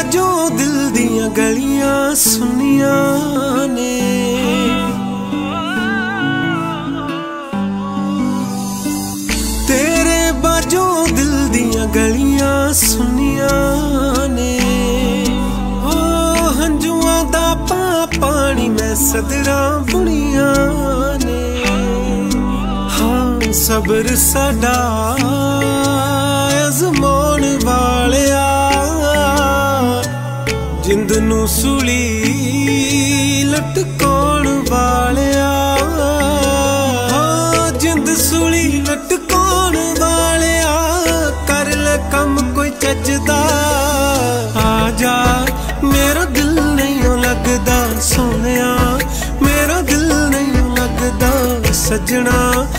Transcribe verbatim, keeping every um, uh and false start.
बाजों दिल दियां गलियां सुनियां ने, तेरे बाजों दिल दियां गलियां सुनियां ने। ओ हंजुआं दा पा पानी मैं सदरां बुनियां ने। हाँ सबर साडा अज़माउण वालिया, जिंद नूं सूली लटकाउण वालिया। हाँ जिंद सूली लटकाउण वालिया, कर ले कम कोई चजदा। आ जा मेरा दिल नहीं लगदा सोनिया, मेरा दिल नहीं लगदा सजना।